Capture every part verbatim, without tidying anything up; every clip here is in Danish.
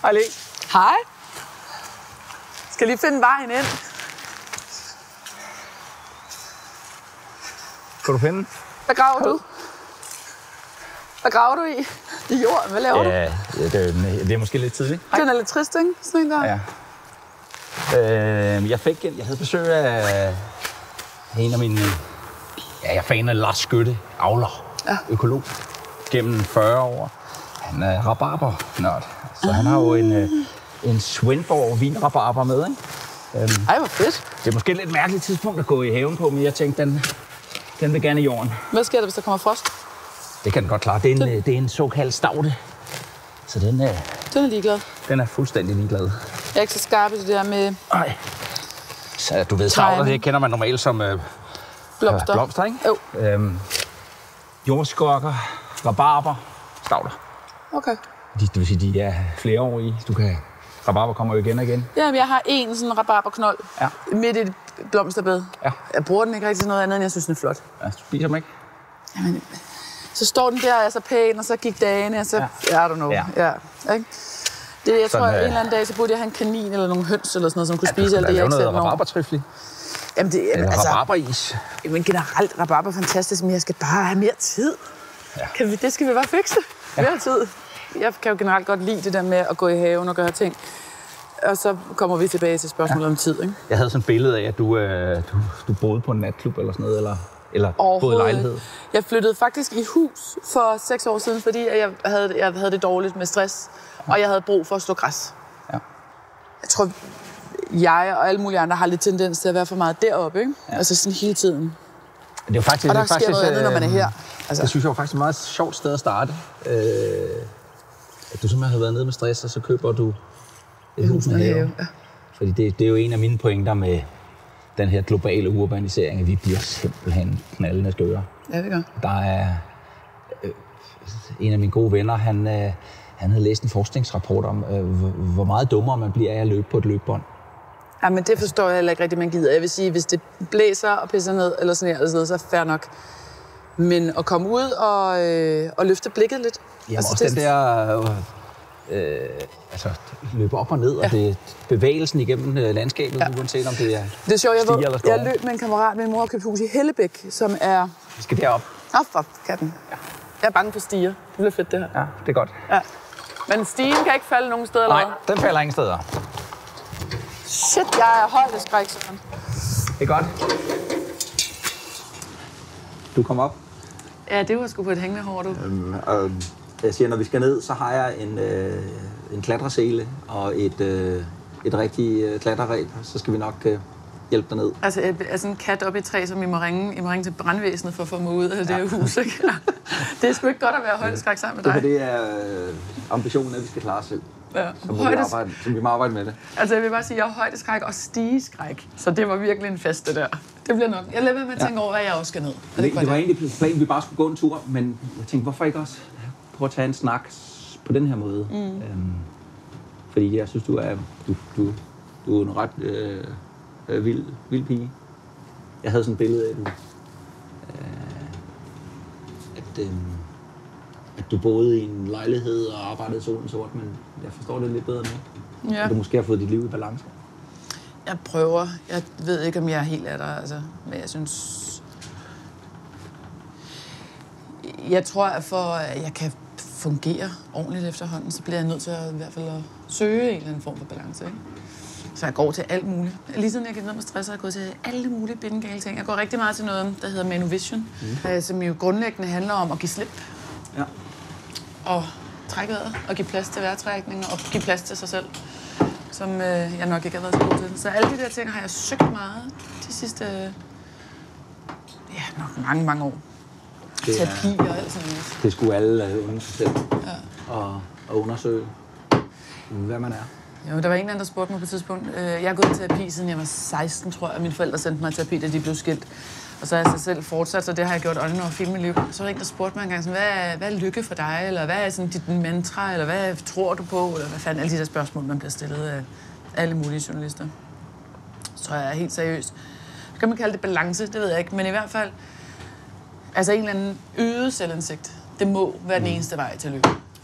Hej, Le. Hej. Skal lige finde vejen ind. Kan du finde? Hvad graver du? Hvad graver du i? I jorden? Hvad laver ja, du? Ja, det, er, det er måske lidt tidligt. Den er lidt trist, ikke? Sådan en der. Ja. Øh, jeg fik jeg havde besøg af en af mine... Ja, jeg er fan af Lars Skytte, avler, ja. Økolog, gennem fyrre år. Han er rabarber-nørd, så han har jo en, en Svendborg vinrabarber med, ikke? Øhm, Ej, hvor fedt. Det er måske et lidt mærkeligt tidspunkt at gå i haven på, men jeg tænkte, den, den vil gerne i jorden. Hvad sker der, hvis der kommer frost? Det kan den godt klare. Det er en, det er en såkaldt stavte, så den er... Den er ligeglad. Den er fuldstændig ligeglad. Jeg er ikke så skarp i det der med... Nej. Så du ved, stavter, det kender man normalt som... Øh, blomster. Øh, blomster, ikke? Jo. Øhm, jordskokker, rabarber, stavter. Okay. De, det vil sige, de er flere år i. Du kan... Rabarber kommer jo igen og igen. Ja, jeg har en sådan rabarberknold ja. midt i et blomsterbed. Ja. Jeg bruger den ikke rigtig til noget andet, end jeg synes, den er flot. Ja, du spiser dem ikke? Jamen, så står den der og er så pæn, og så gik dagene, og så... Ja. I don't know. Ja. Ja. Ikke? Det, jeg sådan, tror, at en eller anden dag, så burde jeg have en kanin eller nogle høns eller sådan noget, som kunne ja, spise alt det, jeg ikke selv når. Rabarbertrifli. Jamen, det er... Altså, rabarberis. Men generelt, rabarber er fantastisk, men jeg skal bare have mere tid. Ja. Kan vi, det skal vi bare fikse. Ja. Mere tid. Jeg kan jo generelt godt lide det der med at gå i haven og gøre ting. Og så kommer vi tilbage til spørgsmålet ja. om tid, ikke? Jeg havde sådan et billede af, at du, øh, du, du boede på en natklub eller sådan noget, eller, eller boede i lejlighed. Jeg flyttede faktisk i hus for seks år siden, fordi jeg havde, jeg havde det dårligt med stress, ja. og jeg havde brug for at slå græs. Ja. Jeg tror, jeg og alle mulige andre har lidt tendens til at være for meget deroppe, ikke? Ja. Altså sådan hele tiden. Det er jo faktisk, og der det er sker faktisk, noget andet, når man er her. Altså. Det synes jeg var faktisk et meget sjovt sted at starte. Øh, at du simpelthen har været nede med stress, og så køber du et hus med have. Ja. Fordi det, det er jo en af mine pointer med den her globale urbanisering, at vi bliver simpelthen knaldende skøre. Ja, det gør. Der er øh, en af mine gode venner, han, øh, han havde læst en forskningsrapport om, øh, hvor, hvor meget dummere man bliver af at løbe på et løbebånd. Ja, men det forstår jeg heller ikke rigtig, man gider. Jeg vil sige, hvis det blæser og pisser ned, eller sådan her, eller sådan noget, så er det fair nok. Men at komme ud og, øh, og løfte blikket lidt. Jamen altså, også det... den der... Øh, altså løbe op og ned, ja. og det bevægelsen igennem øh, landskabet, ja. uanset om det er det er sjovt, jeg, stiger eller storm. Jeg løb med en kammerat, min mor har købt hus i Hellebæk, som er... Vi skal derop. Åh, oh, for katten. Ja. Jeg er bange for stiger. Det bliver fedt, det her. Ja, det er godt. Ja. Men stigen kan ikke falde nogen steder, Nej, eller den falder ingen steder. Shit, jeg er højdeskræk, sådan. Det er godt. Du kommer op. Ja, det var sgu på et hængende hår, du. Øhm, øh, jeg siger, når vi skal ned, så har jeg en, øh, en klatresele og et, øh, et rigtigt øh, klatreræb. Så skal vi nok øh, hjælpe dig ned. Altså, er sådan en kat oppe i et træ, som I må ringe, I må ringe til brandvæsenet for at få mig ud af det ja. her hus, ikke? Det er sgu ikke godt at være højdeskræk sammen med dig. Det, det er øh, ambitionen, at vi skal klare os selv. Ja. Så, må Højdes... vi arbejde, så vi må arbejde med det. Altså, jeg vil bare sige, at jeg har højdeskræk og stigeskræk. Så det var virkelig en fest, det der. Det bliver nok. Jeg lader være med at tænke ja. over, hvad jeg også skal ned. Det, det, det var egentlig planen, vi bare skulle gå en tur, men jeg tænkte, hvorfor ikke også prøve at tage en snak på den her måde? Mm. Øhm, fordi jeg synes, du er, du, du, du er en ret øh, øh, vild, vild pige. Jeg havde sådan et billede af, at du, øh, at, øh, at du boede i en lejlighed og arbejdede solen sort, men jeg forstår det lidt bedre nu. Ja. At du måske har fået dit liv i balance. Jeg prøver. Jeg ved ikke, om jeg er helt af der, altså. Men jeg synes... Jeg tror, at for at jeg kan fungere ordentligt efterhånden, så bliver jeg nødt til at, i hvert fald at søge en eller anden form for balance, ikke? Så jeg går til alt muligt. Lige siden jeg gik ned med stress, har jeg gået til alle mulige bindegale ting. Jeg går rigtig meget til noget, der hedder Manuvision, mm. som jo grundlæggende handler om at give slip. Ja. Og trække vejret, og give plads til vejrtrækning, og give plads til sig selv, som øh, jeg nok ikke har været så god til. Så alle de der ting har jeg søgt meget de sidste, øh, ja, nok mange, mange år. Det er, terapi og alt sådan noget. Det skulle alle øh, under sig selv ja. og, og undersøge, hvad man er. Jo, der var en anden, der spurgte mig på et tidspunkt. Jeg har gået i terapi, siden jeg var seksten, tror jeg. Mine forældre sendte mig i terapi, da de blev skilt. Og så har jeg så selv fortsat, så det har jeg gjort on and off hele mit liv. Så var der en, der spurgte mig engang, sådan, hvad, er, hvad er lykke for dig? Eller hvad er sådan dit mantra? Eller hvad tror du på? Eller hvad fanden alle de der spørgsmål, man bliver stillet af alle mulige journalister. Så tror jeg er helt seriøst. Så kan man kalde det balance, det ved jeg ikke. Men i hvert fald, altså en eller anden øget selvindsigt, det må være den eneste vej til lykke.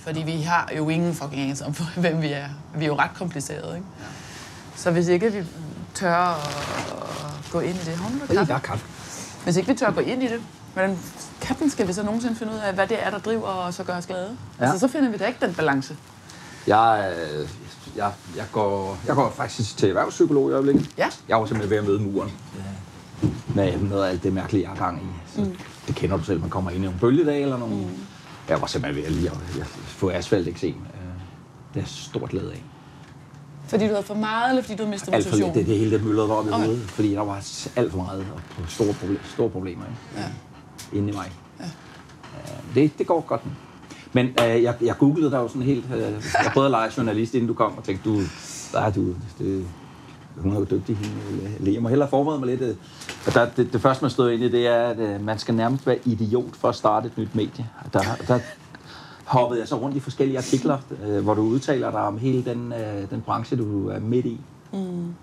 Fordi vi har jo ingen fucking anelse om, hvem vi er. Vi er jo ret komplicerede, ikke? Ja. Så hvis ikke vi tør at gå ind i det... Har du kaffe? Hvis ikke vi tør at gå ind i det, hvordan katten skal vi så nogensinde finde ud af, hvad det er, der driver og så gør os glade? Ja. Altså, så finder vi da ikke den balance. Jeg, jeg, jeg, går, jeg går faktisk til erhvervspsykolog i øjeblikket. Ja. Jeg var simpelthen ved at møde muren. Med noget af alt det mærkelige, jeg har gang i. Så mm. Det kender du selv, man kommer ind i en bølgedag eller nogle... Mm. Jeg var simpelthen ved at lige at få asfalteksem. Det er stort glæde af. Fordi du havde for meget, eller fordi du havde mistet motivation? Alt for lidt. Det, det hele det myldrede var op i okay. hovedet, fordi der var alt for meget og store, problem, store problemer ikke? Ja. Inde i mig. Ja. Det, det går godt. Men øh, jeg, jeg googlede dig jo sådan helt... Øh, jeg prøvede at lege journalist, inden du kom, og tænkte, du... Ah, du det, hun er jo dygtig, hende. Jeg må hellere forberede mig lidt. Og der, det, det første, man stod ind i, det er, at øh, man skal nærmest være idiot for at starte et nyt medie. Der, der hoppede jeg så rundt i forskellige artikler, øh, hvor du udtaler dig om hele den, øh, den branche, du er midt i. Mm. Øhm,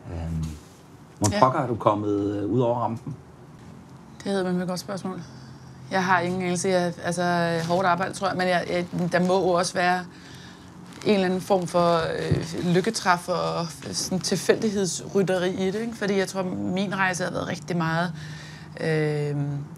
hvor ja. pokker er du kommet øh, ud over rampen? Det hedder man et godt spørgsmål. Jeg har ingen anelse af altså, hårdt arbejde, tror jeg, men jeg, jeg, der må også være en eller anden form for øh, lykketræf og sådan tilfældighedsrytteri i det, ikke? Fordi jeg tror, min rejse har været rigtig meget, øh,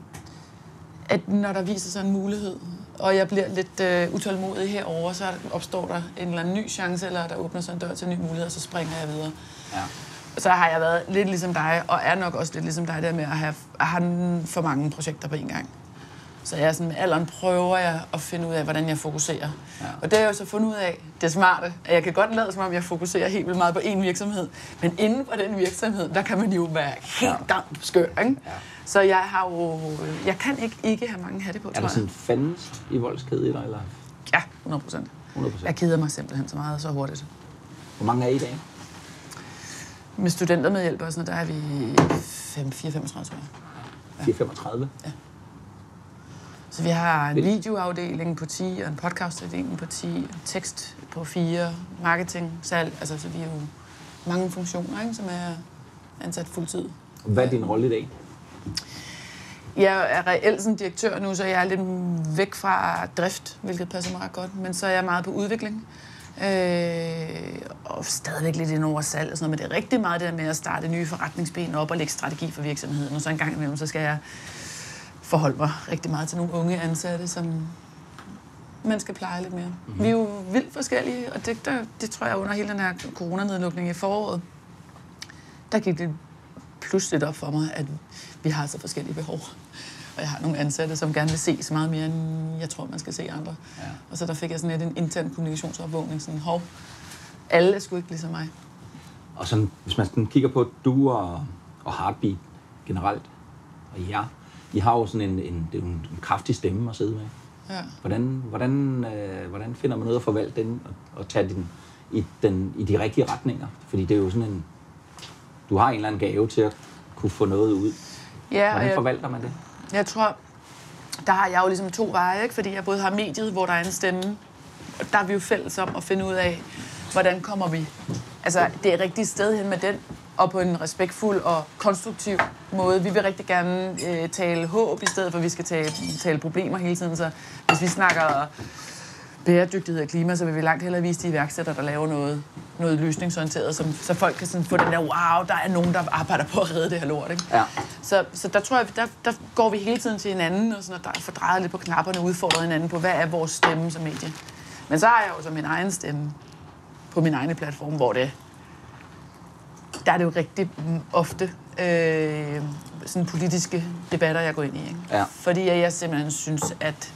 at når der viser sig en mulighed, og jeg bliver lidt øh, utålmodig herover, så opstår der en eller anden ny chance, eller der åbner sig en dør til en ny mulighed, og så springer jeg videre. Ja. Så har jeg været lidt ligesom dig, og er nok også lidt ligesom dig der med at have, at have for mange projekter på en gang. Så jeg sådan, med alderen prøver jeg at finde ud af, hvordan jeg fokuserer. Ja. Og det har jeg jo så fundet ud af, det smarte, at jeg kan godt lade som om, jeg fokuserer helt vildt meget på én virksomhed. Men inden for den virksomhed, der kan man jo være helt ja. skør, ikke? Ja. Så jeg har jo, jeg kan ikke ikke have mange hatte på, tror jeg. Er der sådan fandens i voldskæde i dig, eller? Ja, hundrede procent. Jeg keder mig simpelthen så meget så hurtigt. Hvor mange er I i dag? Med studenter med hjælp og sådan der er vi fire femogtredive, tror jeg. fire femogtredive? Ja. Så vi har en videoafdeling på ti, og en podcastafdeling på ti, tekst på fire, marketing, salg. Altså, så vi er jo mange funktioner, ikke, som er ansat fuldtid. Hvad er din rolle i dag? Jeg er reelt sådan direktør nu, så jeg er lidt væk fra drift, hvilket passer mig ret godt. Men så er jeg meget på udvikling. Øh, og stadigvæk lidt ind over salg og sådan noget. Men det er rigtig meget det der med at starte nye forretningsben op og lægge strategi for virksomheden. Og så en gang imellem, så skal jeg forholde mig rigtig meget til nogle unge ansatte, som man skal pleje lidt mere. Mm-hmm. Vi er jo vildt forskellige, og det, der, det tror jeg under hele den her coronanedlukning i foråret, der gik det pludselig op for mig, at vi har så forskellige behov. Og jeg har nogle ansatte, som gerne vil se så meget mere, end jeg tror, man skal se andre. Ja. Og så der fik jeg sådan lidt en intern kommunikationsopvågning, sådan, hov, alle er sgu ikke ligesom mig. Og sådan, hvis man sådan kigger på du og, og Heartbeat generelt, og jer, I har jo sådan en, en, det er en, en kraftig stemme at sidde med. Ja. Hvordan, hvordan, øh, hvordan finder man noget at forvalte den og, og tage den i, den i de rigtige retninger? Fordi det er jo sådan en... Du har en eller anden gave til at kunne få noget ud. Ja, hvordan jeg, forvalter man det? Jeg tror, der har jeg jo ligesom to veje, ikke? Fordi jeg både har mediet, hvor der er en stemme, og der er vi jo fælles om at finde ud af, hvordan kommer vi... Altså, det er et rigtigt sted hen med den, og på en respektfuld og konstruktiv måde. Vi vil rigtig gerne øh, tale håb, i stedet for at vi skal tale, tale problemer hele tiden. Så hvis vi snakker bæredygtighed og klima, så vil vi langt hellere vise de iværksættere, der laver noget, noget løsningsorienteret, som, så folk kan sådan få den der, wow, der er nogen, der arbejder på at redde det her lort. Ikke? Ja. Så, så der tror jeg, der, der går vi hele tiden til hinanden, og, sådan, og der er fordrejet lidt på knapperne og udfordret hinanden på, hvad er vores stemme som medie. Men så har jeg jo så min egen stemme på min egen platform, hvor det der er det jo rigtig ofte øh, sådan politiske debatter, jeg går ind i. Ikke? Ja. Fordi jeg simpelthen synes, at,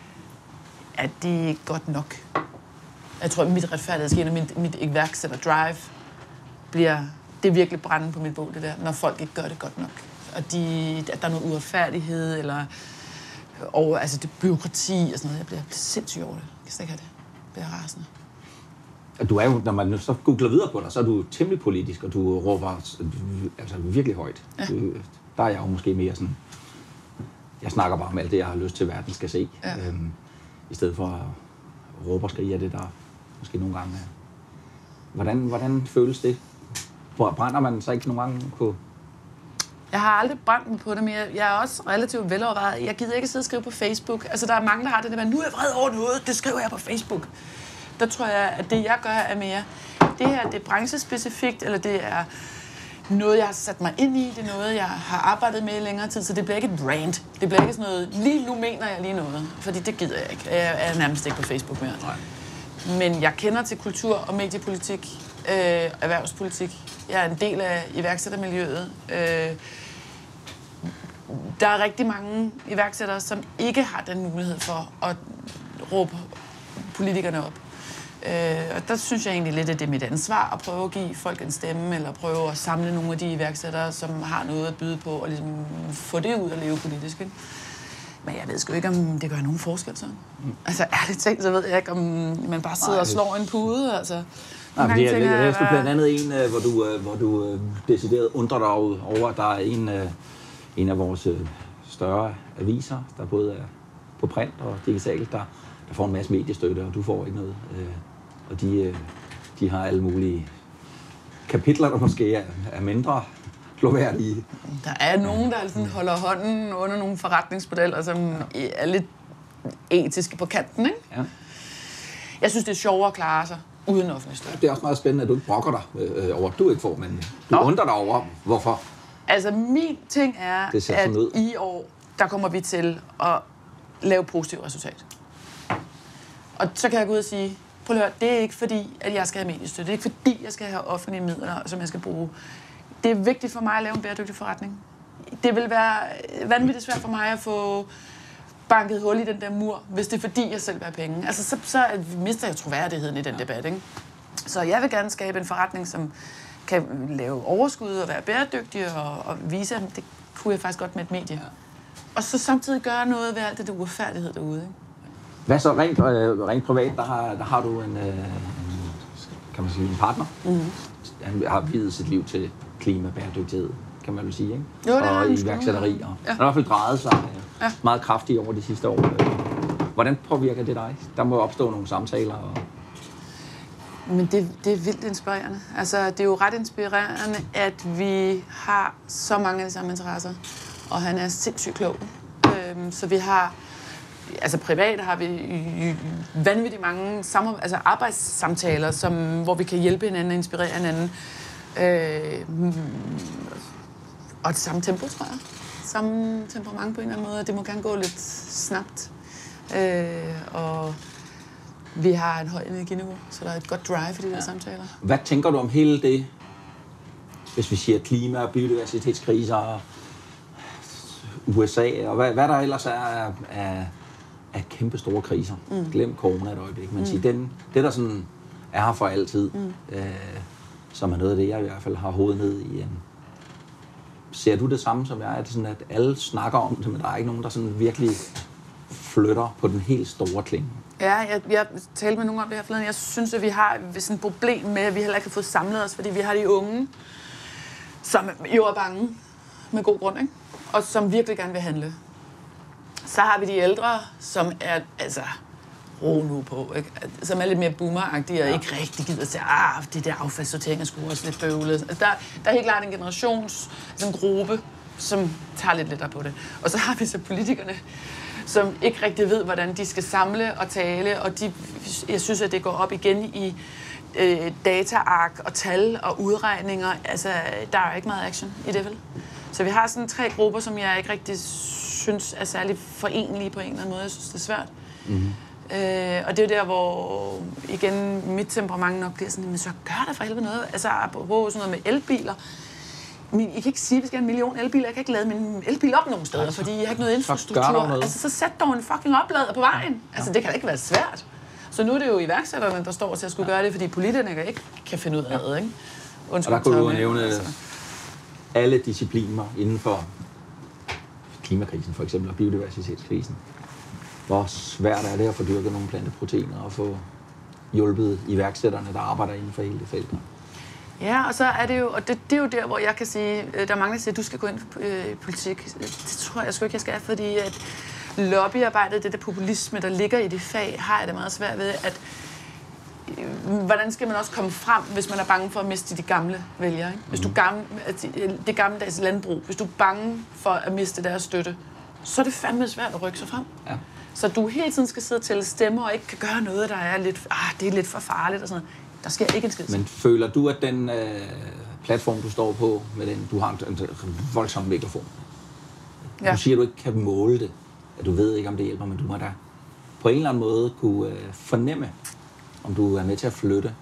at det er ikke godt nok. Jeg tror, at mit retfærdighedsgen og mit, mit iværksætter-drive bliver... Det er virkelig branden på mit bål, det der, når folk ikke gør det godt nok. Og de, at der er noget uretfærdighed, eller over, altså det bureaukrati og sådan noget. Jeg bliver sindssyg over det. Jeg kan slet ikke have det. Jeg bliver rasende. Du er jo, når man så googler videre på dig, så er du temmelig politisk, og du råber altså virkelig højt. Ja. Du, der er jeg jo måske mere sådan, jeg snakker bare om alt det, jeg har lyst til, at verden skal se. Ja. Øhm, I stedet for at råbe og skrige af det, der måske nogle gange er. Hvordan, hvordan føles det? Brænder man så ikke nogle gange på? Jeg har aldrig brændt mig på det, men jeg, jeg er også relativt velovervejet. Jeg gider ikke sidde og skrive på Facebook. Altså, der er mange, der har det der, nu er jeg vred over noget, det skriver jeg på Facebook. Der tror jeg, at det, jeg gør, er mere, det her, det er branchespecifikt, eller det er noget, jeg har sat mig ind i, det er noget, jeg har arbejdet med i længere tid, så det bliver ikke et rant. Det bliver ikke sådan noget, lige nu mener jeg lige noget, fordi det gider jeg ikke. Jeg er nærmest ikke på Facebook mere. Nej. Men jeg kender til kultur og mediepolitik, øh, erhvervspolitik. Jeg er en del af iværksættermiljøet. Øh, der er rigtig mange iværksættere, som ikke har den mulighed for at råbe politikerne op. Øh, og der synes jeg egentlig lidt, at det er mit ansvar at prøve at give folk en stemme, eller prøve at samle nogle af de iværksættere, som har noget at byde på, og ligesom få det ud og leve politisk. Ikke? Men jeg ved sgu ikke, om det gør nogen forskel sådan. Mm. Altså ærligt talt, så ved jeg ikke, om man bare sidder Nej, og slår en pude. Altså. Nej, fordi jeg, jeg læste blandt andet en, hvor du, hvor du decideret undrer dig over, at der er en, en af vores større aviser, der både er på print og digitalt, der, der får en masse mediestøtte, og du får ikke noget. Og de, de har alle mulige kapitler, der måske er, er mindre gloværdige. Der er nogen, der sådan holder hånden under nogle forretningsmodeller, som ja. er lidt etiske på kanten, ikke? Ja. Jeg synes, det er sjovere at klare sig uden offentlig støtte. Det er også meget spændende, at du ikke brokker dig øh, over, at du ikke får, men du Nå. undrer dig over, hvorfor. Altså, min ting er, at ud. i år, der kommer vi til at lave positivt resultat. Og så kan jeg gå ud og sige, prøv at høre, det er ikke fordi, at jeg skal have mediestøtte. Det er ikke fordi, jeg skal have offentlige midler, som jeg skal bruge. Det er vigtigt for mig at lave en bæredygtig forretning. Det vil være vanvittigt svært for mig at få banket hul i den der mur, hvis det er fordi, jeg selv vil have penge. Altså, så, så mister jeg troværdigheden i den debat, ikke? Så jeg vil gerne skabe en forretning, som kan lave overskud og være bæredygtig og, og vise, at det kunne jeg faktisk godt med et medie. Og så samtidig gøre noget ved alt det der uretfærdighed derude, ikke? Hvad så rent, øh, rent privat, der har, der har du en, øh, en, kan man sige, en partner. Mm-hmm. Han har videt sit liv til klima, bæredygtighed, kan man vel sige, ikke? Jo, det har og iværksætteri. Og ja. Han har i hvert fald drejet sig ja. meget kraftigt over de sidste år. Hvordan påvirker det dig? Der må opstå nogle samtaler. Og... Men det, det er vildt inspirerende. Altså, det er jo ret inspirerende, at vi har så mange af de samme interesser. Og han er sindssygt klog. Øhm, så vi har... Altså privat har vi vanvittigt mange sammen, altså arbejdssamtaler, som, hvor vi kan hjælpe hinanden og inspirere hinanden. Øh, og det samme tempo, tror jeg. Samme temperament på en eller anden måde. Det må gerne gå lidt snabbt. Øh, og vi har en høj energiniveau, så der er et godt drive i de der ja. samtaler. Hvad tænker du om hele det, hvis vi siger klima, biodiversitetskriser, U S A, og hvad, hvad der ellers er af, af, af kæmpe store kriser. Mm. Glem corona et øjeblik. Man mm. siger, den, det der sådan er her for altid, mm. øh, som er noget af det, jeg i hvert fald har hovedet ned i. En. Ser du det samme som jeg? Er det sådan, at alle snakker om det, men der er ikke nogen, der sådan virkelig flytter på den helt store klinge? Ja, jeg, jeg talte med nogen om det her forleden. Jeg synes, at vi har sådan et problem med, at vi heller ikke har fået samlet os, fordi vi har de unge, som jo er bange med god grund, ikke? Og som virkelig gerne vil handle. Så har vi de ældre, som er, altså, ro nu på, ikke? Som er lidt mere boomeragtige og ja. ikke rigtig gider til, ah, det der affaldssortering er sgu også lidt bøvlet. Altså, der, der er helt klart en generations, altså en gruppe, som tager lidt lettere på det. Og så har vi så politikerne, som ikke rigtig ved, hvordan de skal samle og tale, og de, jeg synes, at det går op igen i øh, dataark og tal og udregninger. Altså, der er ikke meget action i det, vel? Så vi har sådan tre grupper, som jeg ikke rigtig synes er særlig forenlige på en eller anden måde. Jeg synes, det er svært. Mm-hmm. Øh, og det er jo der, hvor igen mit temperament nok bliver sådan, men så gør der for helvede noget. Altså, apropos sådan noget med elbiler. Men I kan ikke sige, at vi skal have en million elbiler. Jeg kan ikke lade min elbil op nogen steder, fordi jeg har ikke noget infrastruktur. Så altså, så sæt dog en fucking oplader på vejen. Altså, det kan da ikke være svært. Så nu er det jo iværksætterne, der står til at skulle gøre det, fordi politikerne ikke kan finde ud af det, ikke? Undskyld, og der kunne du nævne altså. alle discipliner inden for klimakrisen, for eksempel, og biodiversitetskrisen. Hvor svært er det at få dyrket nogle planteproteiner og få hjulpet iværksætterne, der arbejder inden for hele det felt? Ja, og så er det jo, og det, det er jo der, hvor jeg kan sige, der er mange, der siger, at du skal gå ind i politik. Det tror jeg sgu ikke, jeg skal, fordi at lobbyarbejdet, det der populisme, der ligger i det fag, har jeg det meget svært ved, at hvordan skal man også komme frem, hvis man er bange for at miste de gamle vælgere? Ikke? Hvis du er gamle, det gammeldags landbrug, hvis du er bange for at miste deres støtte, så er det fandme svært at rykke sig frem. Ja. Så du hele tiden skal sidde og tælle stemmer og ikke kan gøre noget, der er lidt, ah, det er lidt for farligt og sådan noget. Der sker ikke en skid. Men føler du, at den øh, platform, du står på, med den, du har en, en voldsom mikrofon, ja. Du siger, at du ikke kan måle det, at du ved ikke, om det hjælper, men du må da på en eller anden måde kunne øh, fornemme, om du er med til at flytte?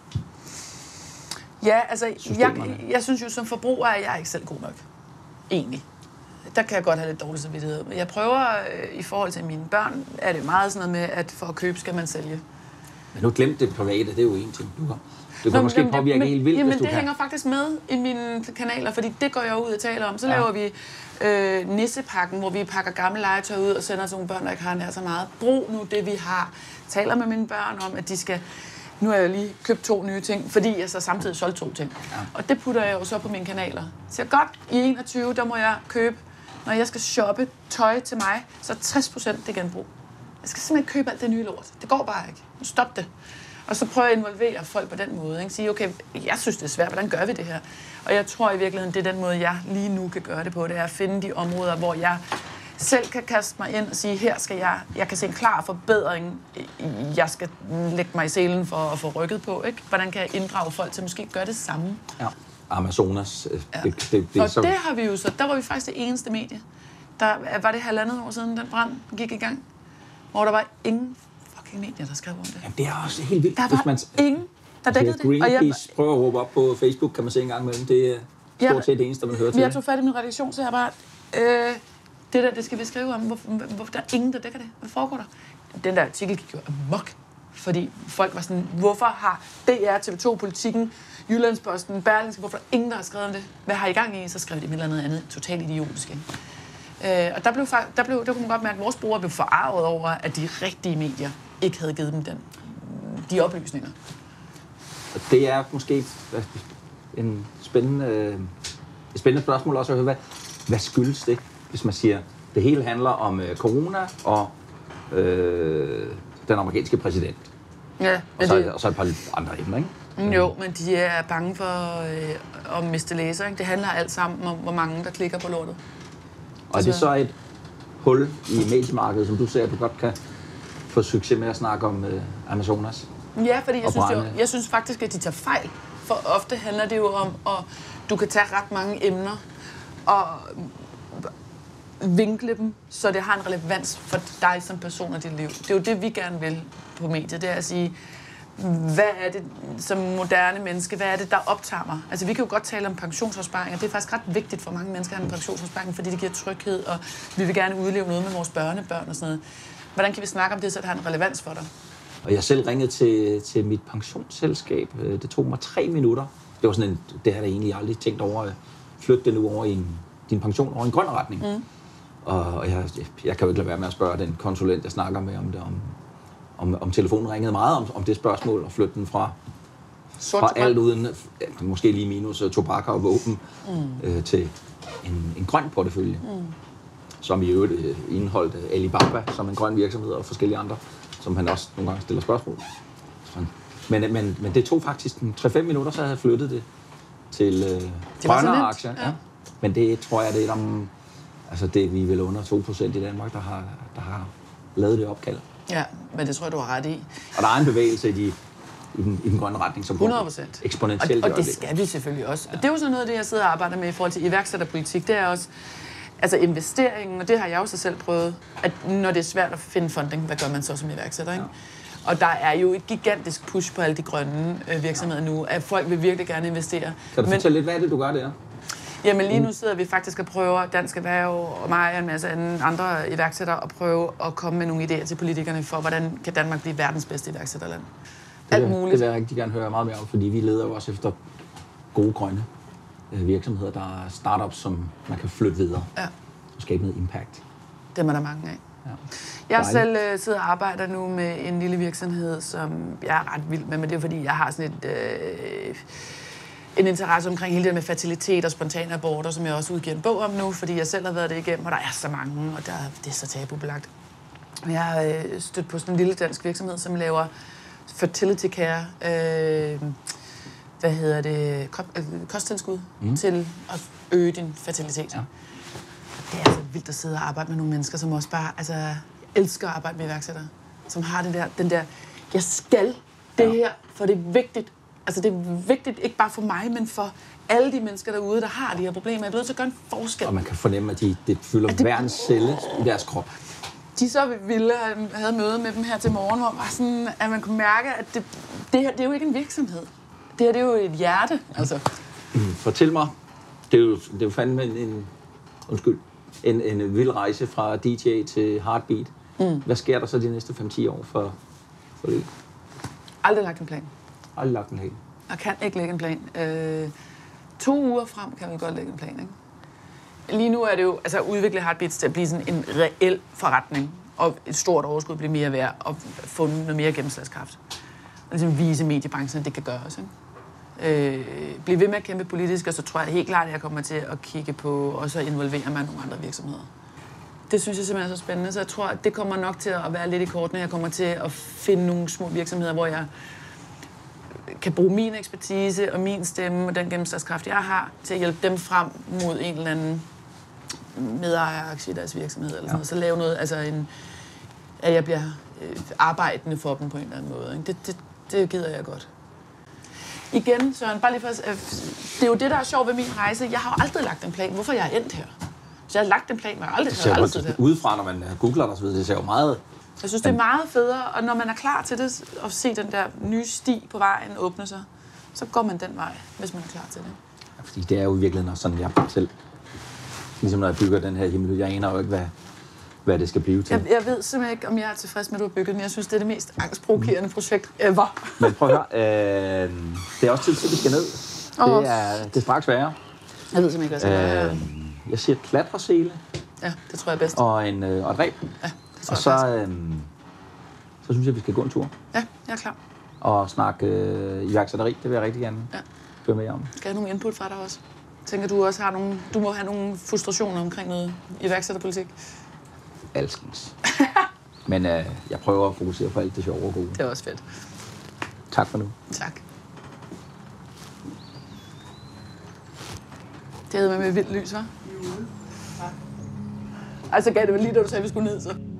Ja, altså, jeg, jeg synes jo som forbruger, at jeg er ikke selv god nok. Egentlig. Der kan jeg godt have lidt dårlig samvittighed. Jeg prøver, øh, i forhold til mine børn, er det meget sådan noget med, at for at købe skal man sælge. Men nu glemte det private, det er jo en ting, du har. Du kan Nå, måske jamen, påvirke men, helt vildt, jamen, hvis du det kan. hænger faktisk med i mine kanaler, fordi det går jeg ud og taler om. Så ja. laver vi øh, nissepakken, hvor vi pakker gamle legetøj ud og sender til nogle børn, der ikke har nær så meget. Brug nu det, vi har. Taler med mine børn om, at de skal... Nu har jeg lige købt to nye ting, fordi jeg så samtidig solgte to ting. Ja. Og det putter jeg jo så på mine kanaler. Så godt, i enogtyve, der må jeg købe, når jeg skal shoppe tøj til mig, så tres procent det genbrug. Jeg skal simpelthen købe alt det nye lort. Det går bare ikke. Nu stop det. Og så prøver jeg at involvere folk på den måde. Ikke? Sige, okay, jeg synes, det er svært. Hvordan gør vi det her? Og jeg tror i virkeligheden, det er den måde, jeg lige nu kan gøre det på. Det er at finde de områder, hvor jeg selv kan kaste mig ind og sige, her skal jeg, jeg kan se en klar forbedring. Jeg skal lægge mig i selen for at få rykket på. Ikke? Hvordan kan jeg inddrage folk til måske gøre det samme? Ja. Amazonas. Ja. Det, det, det, og så... det har vi jo så. Der var vi faktisk det eneste medie. Der var det halvandet år siden, den brand gik i gang. Hvor der var ingen fucking medier, der skrev om det. Jamen, det er også helt vildt. Der var man... ingen, der dækkede det. Greenpeace jeg... prøver at råbe op på Facebook, kan man se en gang imellem. Det er stort set det eneste, man hører til. Jeg tog fat i min redaktion, så jeg bare... Øh, det der, det skal vi skrive om. Hvor, hvor, der er ingen, der dækker det. Hvad foregår der? Den der artikel gik jo amok. Fordi folk var sådan, hvorfor har D R, T V to, Politikken, Jyllandsposten, Berlingske, hvorfor er der ingen, der har skrevet om det? Hvad har I gang i? Så skrev de med et eller andet andet totalt idiotisk. Øh, og der, blev, der, blev, der kunne man godt mærke, at vores brugere blev forarvet over, at de rigtige medier ikke havde givet dem den, de oplysninger. Det er måske en spændende, et spændende spørgsmål også at høre, hvad, hvad skyldes det, hvis man siger, det hele handler om øh, corona og øh, den amerikanske præsident. Ja, og, så, det... og så et par andre emner, ikke? Mm, jo, men de er bange for øh, at miste læser, ikke? Det handler alt sammen om, hvor mange der klikker på lortet. Og er det så et hul i mediemarkedet, som du ser, at du godt kan få succes med at snakke om øh, Amazonas? Ja, fordi jeg synes, jo, jeg synes faktisk, at de tager fejl. For ofte handler det jo om, at du kan tage ret mange emner og vinkle dem, så det har en relevans for dig som person og dit liv. Det er jo det, vi gerne vil på mediet. Det er at sige, hvad er det som moderne menneske, hvad er det, der optager mig? Altså, vi kan jo godt tale om pensionsopsparinger. Det er faktisk ret vigtigt for mange mennesker at have en pensionsopsparing, fordi det giver tryghed, og vi vil gerne udleve noget med vores børnebørn og sådan noget. Hvordan kan vi snakke om det, så det har en relevans for dig? Og jeg selv ringede til, til mit pensionsselskab. Det tog mig tre minutter. Det var sådan en, det havde jeg egentlig aldrig tænkt over at flytte det nu over i en, din pension over i en grøn retning. Mm. Og jeg, jeg kan jo ikke lade være med at spørge den konsulent, jeg snakker med om det, om, om, om telefonen ringede meget om, om det spørgsmål, og flytte den fra, fra alt uden, måske lige minus tobak og våben, mm. øh, til en, en grøn portefølje, mm. som i øvrigt øh, indeholdt Alibaba som en grøn virksomhed og forskellige andre, som han også nogle gange stiller spørgsmål. Men, men, men det tog faktisk tre til fem minutter, så havde jeg flyttet det til øh, grønne aktier. Ja. Ja. Men det tror jeg, det er dem, altså det vi er vel under to procent i Danmark, der har, der har lavet det opkald. Ja, men det tror jeg, du har ret i. Og der er en bevægelse i, de, i, den, i den grønne retning, som hundrede procent eksponentielt. Og, og det skal vi selvfølgelig også. Ja. Og det er jo sådan noget af det, jeg sidder og arbejder med i forhold til iværksætterpolitik. Det er også altså investeringen, og det har jeg også selv prøvet, at når det er svært at finde funding, hvad gør man så som iværksætter, ikke? Ja. Og der er jo et gigantisk push på alle de grønne øh, virksomheder nu, at folk vil virkelig gerne investere. Kan du Men, fortælle lidt, hvad er det, du gør der? Jamen lige nu sidder vi faktisk og prøver, Dansk Erhverv og mig og en masse andre iværksættere, at prøve at komme med nogle idéer til politikerne for, hvordan kan Danmark blive verdens bedste iværksætterland. Alt muligt. Det vil jeg rigtig gerne høre meget mere om, fordi vi leder jo også efter gode grønne øh, virksomheder, der er startups, som man kan flytte videre ja. og skabe noget impact. Dem er der mange af. Ja. Jeg selv øh, sidder og arbejder nu med en lille virksomhed, som jeg er ret vild med, men det er fordi, jeg har sådan et... Øh, en interesse omkring hele det med fertilitet og spontane aborter, som jeg også udgiver en bog om nu, fordi jeg selv har været det igennem, og der er så mange, og der, det er så tabubelagt. Jeg har øh, stødt på sådan en lille dansk virksomhed, som laver fertility care, øh, hvad hedder det, kosttilskud mm. til at øge din fertilitet. Ja. Det er altså vildt at sidde og arbejde med nogle mennesker, som også bare altså, elsker at arbejde med iværksættere. Som har den der, den der jeg skal det ja. her, for det er vigtigt. Altså det er vigtigt, ikke bare for mig, men for alle de mennesker derude, der har de her problemer. Jeg er nødt til at gøre en forskel. Og man kan fornemme, at de, det fylder at det, hver en celle i deres krop. De så ville have møde med dem her til morgen, hvor var sådan, at man kunne mærke, at det, det her det er jo ikke en virksomhed. Det her det er jo et hjerte. Altså. Mm. Fortæl mig, det er jo, det er jo fandme en, en, undskyld, en, en vild rejse fra D J til Heartbeat. Mm. Hvad sker der så de næste fem til ti år for, for det? Aldrig lagt en plan. Aldrig lagt en plan. Jeg kan ikke lægge en plan. Øh, to uger frem kan vi godt lægge en plan, ikke? Lige nu er det jo altså, at udvikle Heartbeats til at blive sådan en reel forretning, og et stort overskud bliver mere værd, og få noget mere gennemslagskraft. Og ligesom vise mediebranchen, at det kan gøres. Ikke? Øh, blive ved med at kæmpe politisk, og så tror jeg helt klart, at jeg kommer til at kigge på, og så involvere mig i nogle andre virksomheder. Det synes jeg simpelthen er så spændende, så jeg tror, at det kommer nok til at være lidt i kortene. Jeg kommer til at finde nogle små virksomheder, hvor jeg kan bruge min ekspertise og min stemme og den gennemslagskraft, jeg har, til at hjælpe dem frem mod en eller anden medejeraktie i deres virksomhed. Eller sådan ja. noget. Så lave noget, altså en, at jeg bliver øh, arbejdende for dem på en eller anden måde. Ikke? Det, det, det gider jeg godt. Igen, Søren, bare lige for, øh, det er jo det, der er sjovt ved min rejse. Jeg har jo aldrig lagt en plan, hvorfor jeg er endt her. Så jeg har lagt en plan, men jeg har aldrig, det ser aldrig siddet her. Udefra, når man googler og så videre, det ser jo meget... Jeg synes, det er meget federe, og når man er klar til det, og se den der nye sti på vejen åbne sig, så går man den vej, hvis man er klar til det. Ja, fordi det er jo i virkeligheden også sådan, jeg selv... Ligesom når jeg bygger den her himmel, jeg aner jo ikke, hvad, hvad det skal blive til. Jeg, jeg ved simpelthen ikke, om jeg er tilfreds med, at du har bygget, men jeg synes, det er det mest angstprovokerende projekt ever. Men prøv at høre, øh, det er også tid til, at vi skal ned. Oh. Det, er, det er straks værre. Jeg ved simpelthen ikke, hvad jeg skal øh, Jeg siger klatresele. Ja, det tror jeg er bedst. Og, en, øh, og et ræb. Ja, det tror og så, øh, så synes jeg, vi skal gå en tur. Ja, jeg er klar. Og snakke øh, iværksætteri, det vil jeg rigtig gerne ja. høre med jer om. Skal jeg have nogle input fra dig også? Tænker du også har nogle, du må have nogle frustrationer omkring noget iværksætterpolitik? Alskens. Men øh, jeg prøver at fokusere på alt det sjove og gode. Det er også fedt. Tak for nu. Tak. Det havde med med vildt lys, hva'? Jo. Altså gav det vel lige, da du sagde, at vi skulle ned, så.